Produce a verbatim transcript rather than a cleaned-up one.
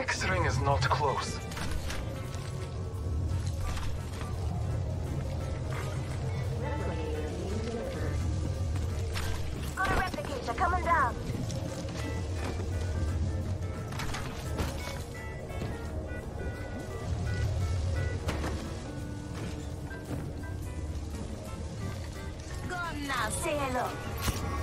next ring is not close. Got a replicator coming down. Go on now, say hello.